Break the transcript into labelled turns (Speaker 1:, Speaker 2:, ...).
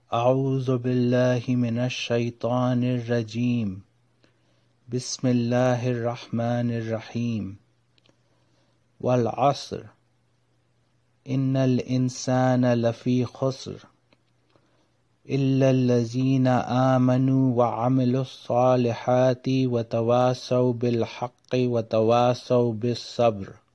Speaker 1: अऊज़ु बिल्लाहि मिनश शैतानिर रजीम। बिस्मिल्लाहिर रहमानिर रहीम। वल अस्र इन्नल इंसाना लफ़ी खुस्र इल्लल्लज़ीना आमनू व अमिलुस्सालिहाति व तवासौ बिल हक़्क़ि व तवासौ बिस सब्र।